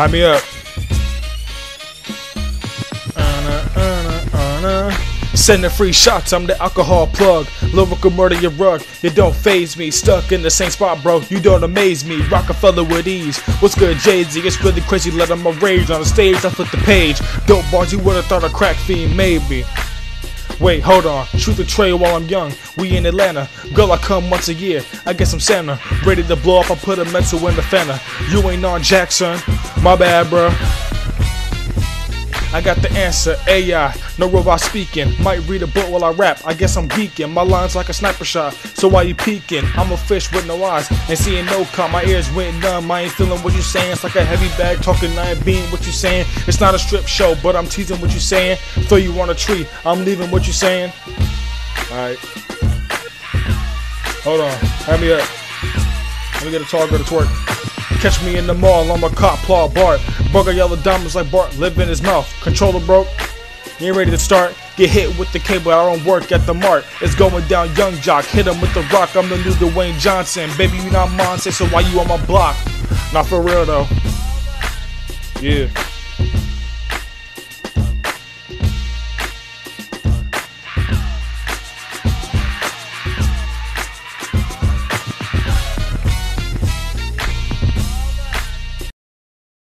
High me up. Sending free shots, I'm the alcohol plug. Lyrical murder your rug, you don't phase me. Stuck in the same spot, bro, you don't amaze me. Rockefeller with ease, what's good, Jay-Z? It's really crazy, let 'em rage on the stage, I flip the page. Dope bars, you would've thought a crack fiend, maybe. Wait, hold on, shoot the tray while I'm young. We in Atlanta, girl, I come once a year. I guess I'm Santa, ready to blow up, I put a mental in the fender. You ain't on Jackson, my bad, bro. I got the answer, AI, no robot speaking. Might read a book while I rap, I guess I'm geeking. My line's like a sniper shot, so why you peeking? I'm a fish with no eyes, and seeing no cut. My ears went numb, I ain't feeling what you saying. It's like a heavy bag talking, I ain't being what you saying. It's not a strip show, but I'm teasing what you saying. Throw you on a tree, I'm leaving what you saying. Alright. Hold on, have me up. Let me get a tall girl to twerk. Catch me in the mall, I'm a cop, claw, Bart. Burger yellow diamonds like Bart, live in his mouth. Controller broke, you ain't ready to start. Get hit with the cable, I don't work at the mart. It's going down, young jock, hit him with the rock. I'm the new Dwayne Johnson, baby you not Monte, so why you on my block? Not for real though. Yeah.